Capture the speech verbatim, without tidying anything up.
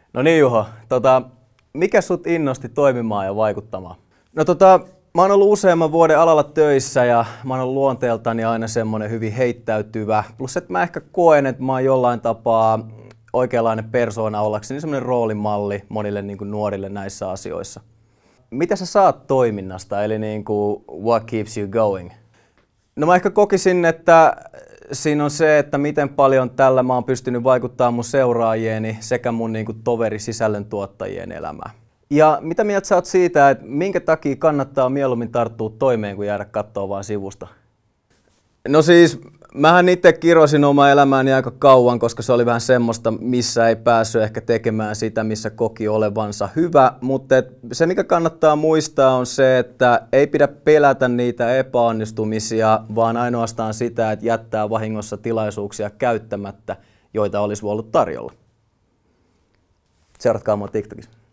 No niin Juho, tota, mikä sut innosti toimimaan ja vaikuttamaan? No tota, mä oon ollut useamman vuoden alalla töissä ja mä oon ollut luonteeltani aina semmonen hyvin heittäytyvä. Plus että mä ehkä koen, että mä oon jollain tapaa oikeanlainen persoona ollakseni semmonen roolimalli monille niin kuin nuorille näissä asioissa. Mitä sä saat toiminnasta, eli niin kuin what keeps you going? No mä ehkä kokisin, että siinä on se, että miten paljon tällä mä oon pystynyt vaikuttamaan mun seuraajieni sekä mun niin kuin toverisisällöntuottajien elämään. Ja mitä mieltä sä oot siitä, että minkä takia kannattaa mieluummin tarttua toimeen, kuin jäädä kattoo vaan sivusta? No siis, mähän itse kirosin omaa elämääni aika kauan, koska se oli vähän semmoista, missä ei päässyt ehkä tekemään sitä, missä koki olevansa hyvä. Mutta se, mikä kannattaa muistaa, on se, että ei pidä pelätä niitä epäonnistumisia, vaan ainoastaan sitä, että jättää vahingossa tilaisuuksia käyttämättä, joita olisi ollut tarjolla. Seuratkaa mua TikTokissa.